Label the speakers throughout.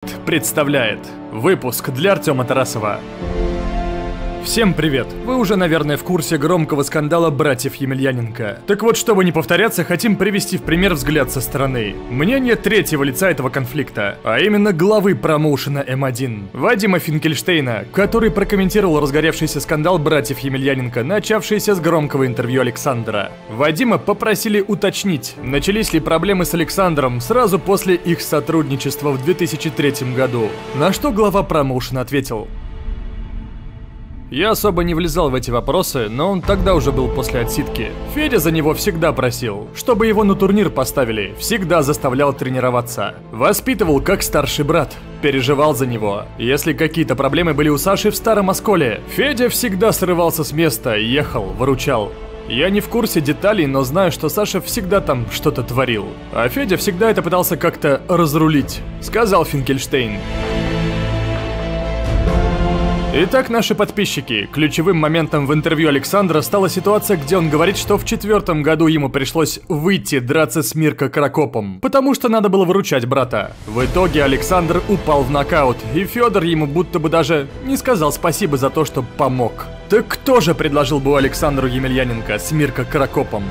Speaker 1: Файт представляет выпуск для Артема Тарасова. Всем привет! Вы уже, наверное, в курсе громкого скандала братьев Емельяненко. Так вот, чтобы не повторяться, хотим привести в пример взгляд со стороны. Мнение третьего лица этого конфликта, а именно главы промоушена М1, Вадима Финкельштейна, который прокомментировал разгоревшийся скандал братьев Емельяненко, начавшийся с громкого интервью Александра. Вадима попросили уточнить, начались ли проблемы с Александром сразу после их сотрудничества в 2003 году. На что глава промоушена ответил: «Я особо не влезал в эти вопросы, но он тогда уже был после отсидки. Федя за него всегда просил, чтобы его на турнир поставили, всегда заставлял тренироваться. Воспитывал как старший брат, переживал за него. Если какие-то проблемы были у Саши в Старом Осколе, Федя всегда срывался с места, ехал, выручал. Я не в курсе деталей, но знаю, что Саша всегда там что-то творил. А Федя всегда это пытался как-то разрулить», — сказал Финкельштейн. Итак, наши подписчики, ключевым моментом в интервью Александра стала ситуация, где он говорит, что в 2004 году ему пришлось выйти драться с Мирко Крокопом, потому что надо было выручать брата. В итоге Александр упал в нокаут, и Федор ему будто бы даже не сказал спасибо за то, что помог. Так кто же предложил бы Александру Емельяненко с Мирко Крокопом?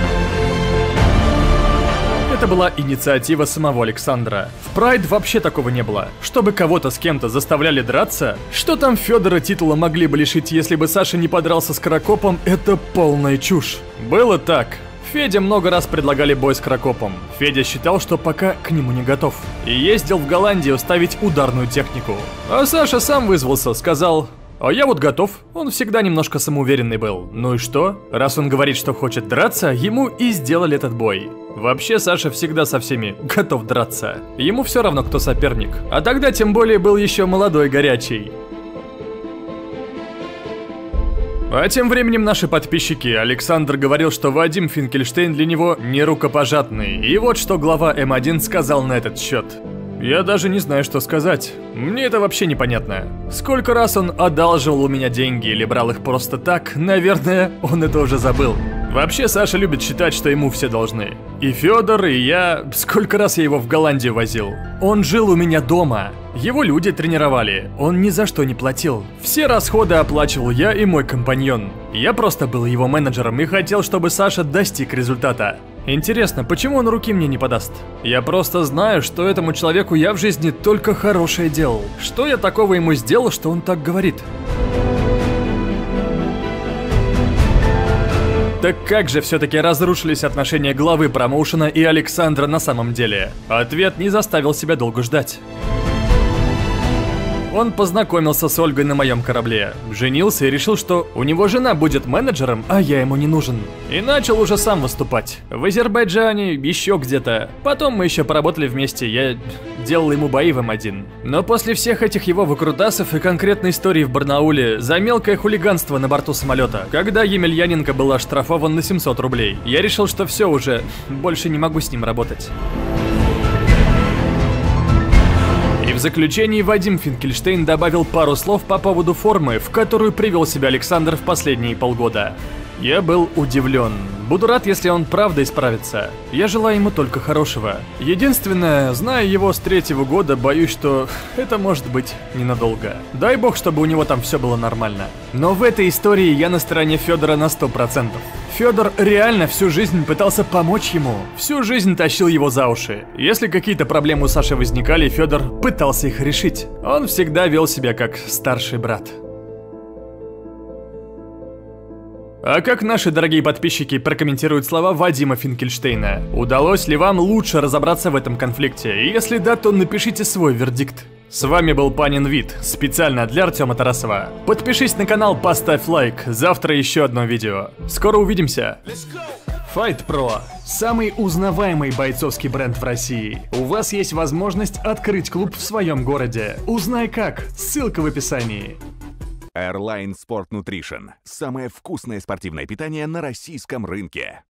Speaker 1: Это была инициатива самого Александра. В Прайд вообще такого не было. Чтобы кого-то с кем-то заставляли драться? Что там Федора титула могли бы лишить, если бы Саша не подрался с Крокопом? Это полная чушь. Было так. Феде много раз предлагали бой с Крокопом. Федя считал, что пока к нему не готов. И ездил в Голландию ставить ударную технику. А Саша сам вызвался, сказал: «А я вот готов». Он всегда немножко самоуверенный был. Ну и что? Раз он говорит, что хочет драться, ему и сделали этот бой. Вообще, Саша всегда со всеми готов драться. Ему все равно, кто соперник. А тогда тем более был еще молодой, горячий. А тем временем наши подписчики. Александр говорил, что Вадим Финкельштейн для него не рукопожатный. И вот что глава М1 сказал на этот счет. «Я даже не знаю, что сказать. Мне это вообще непонятно. Сколько раз он одалживал у меня деньги или брал их просто так, наверное, он это уже забыл. Вообще, Саша любит считать, что ему все должны. И Федор, и я. Сколько раз я его в Голландию возил. Он жил у меня дома. Его люди тренировали. Он ни за что не платил. Все расходы оплачивал я и мой компаньон. Я просто был его менеджером и хотел, чтобы Саша достиг результата. Интересно, почему он руки мне не подаст? Я просто знаю, что этому человеку я в жизни только хорошее делал. Что я такого ему сделал, что он так говорит?» Так как же все-таки разрушились отношения главы промоушена и Александра на самом деле? Ответ не заставил себя долго ждать. Он познакомился с Ольгой на моем корабле, женился и решил, что у него жена будет менеджером, а я ему не нужен. И начал уже сам выступать. В Азербайджане, еще где-то. Потом мы еще поработали вместе, я делал ему бои в М1. Но после всех этих его выкрутасов и конкретной истории в Барнауле за мелкое хулиганство на борту самолета, когда Емельяненко был оштрафован на 700 рублей, я решил, что все уже, больше не могу с ним работать. И в заключении Вадим Финкельштейн добавил пару слов по поводу формы, в которую привел себя Александр в последние полгода. «Я был удивлен. Буду рад, если он правда исправится. Я желаю ему только хорошего. Единственное, зная его с 3-го года, боюсь, что это может быть ненадолго. Дай бог, чтобы у него там все было нормально. Но в этой истории я на стороне Федора на 100%. Федор реально всю жизнь пытался помочь ему. Всю жизнь тащил его за уши. Если какие-то проблемы у Саши возникали, Федор пытался их решить. Он всегда вел себя как старший брат». А как наши дорогие подписчики прокомментируют слова Вадима Финкельштейна? Удалось ли вам лучше разобраться в этом конфликте? И если да, то напишите свой вердикт. С вами был Панин Вид, специально для Артема Тарасова. Подпишись на канал, поставь лайк, завтра еще одно видео. Скоро увидимся! Fight Pro – самый узнаваемый бойцовский бренд в России. У вас есть возможность открыть клуб в своем городе. Узнай как, ссылка в описании.
Speaker 2: Airline Sport Nutrition – самое вкусное спортивное питание на российском рынке.